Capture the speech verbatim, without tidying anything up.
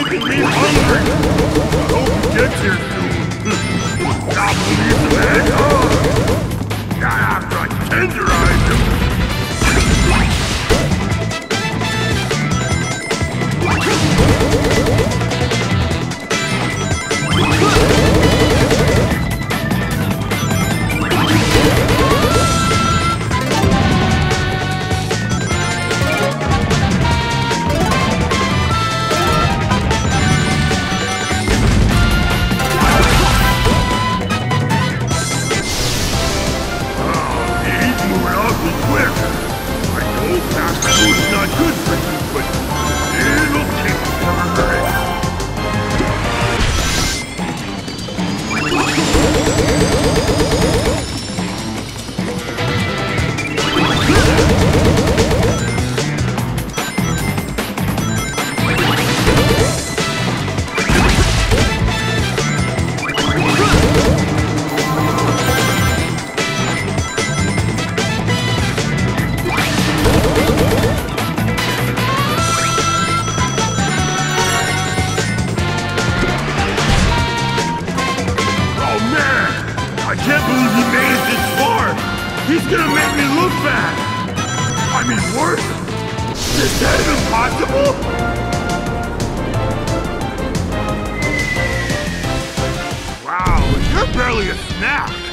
making me hungry. I hope he gets here soon. Not believe the man. Oh. I have to tenderize him. He's gonna make me look bad! I mean, worse! Is that even possible? Wow, you're barely a snack!